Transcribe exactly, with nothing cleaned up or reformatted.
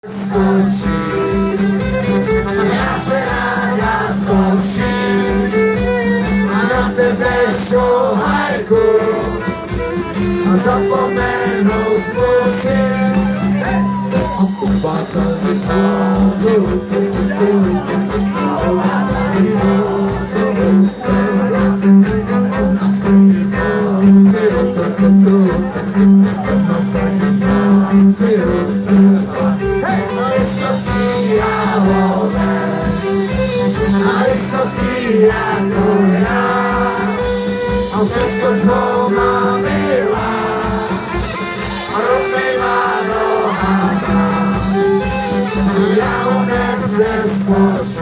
skočí, já se ráda točím a na tebe šohajku a zapomenout musím. A kupáca vyházou, jako já, a přeskoč ho má milá, a rovnejma nohama, já ho nepřeskočím.